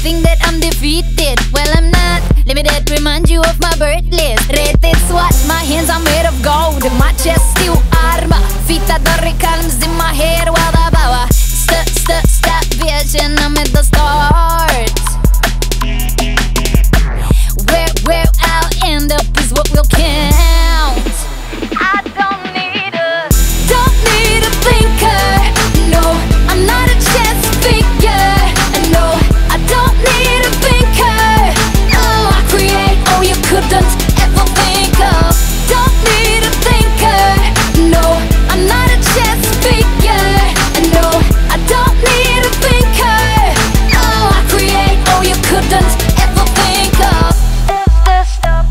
think that I'm defeated. Well, I'm not. Limited, remind you of my birth list. Rated SWAT, my hands are made of gold. My chest steel armor. Feet are Doric columns in my head while the power. Stop, vision, I'm at the start. Where I'll end up is what will count. I don't need a thinker. No, I'm not a chess figure. No, I don't need a thinker. Oh, I create, oh, you couldn't ever think of. Don't need a thinker. No, I'm not a chess figure. No, I don't need a thinker. Oh, I create, oh, you couldn't ever think of. Stop.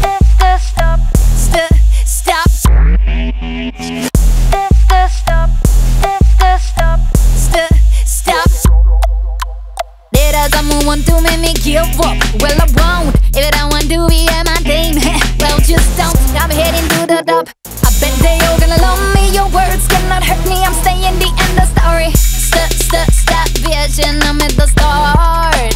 There's someone want to make me give up. Well, I won't if it don't want to be at my name. Well, just don't. I'm heading to the top. I bet they all gonna love me. Your words cannot hurt me. I'm staying the end of the story. Stop, vision. I'm at the start.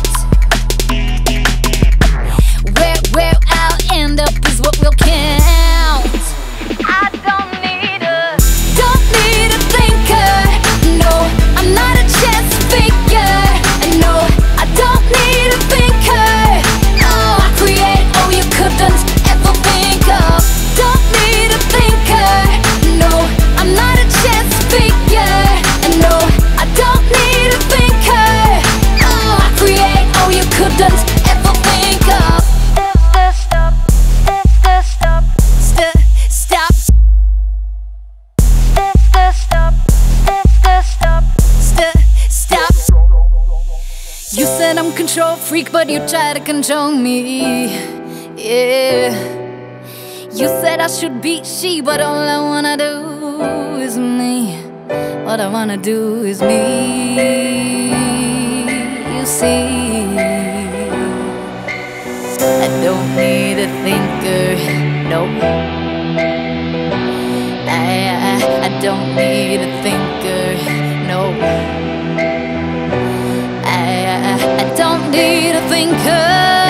Where I'll end up is what will count. I don't need a thinker. No, I'm not a chess figure. No, I don't need a thinker. Oh, I create, oh, you couldn't ever think of. Don't need a thinker. No, I'm not a chess figure. No, I don't need a thinker. Oh, I create, oh, you couldn't ever think of. Stop. You said I'm control freak, but you try to control me. Yeah. You said I should be she, but all I wanna do is me. What I wanna do is me. You see, I don't need a thinker. No, I don't need a thinker. No, I don't need a thinker.